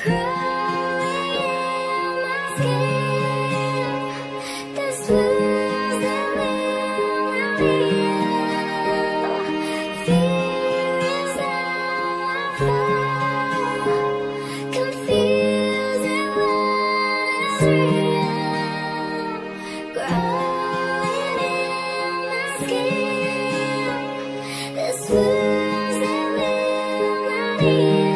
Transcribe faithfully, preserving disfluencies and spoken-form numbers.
Crawling in my skin, this blues that will not heal. Fear is how I fall, confusing what is real. Crawling in my skin, this blues that will not heal.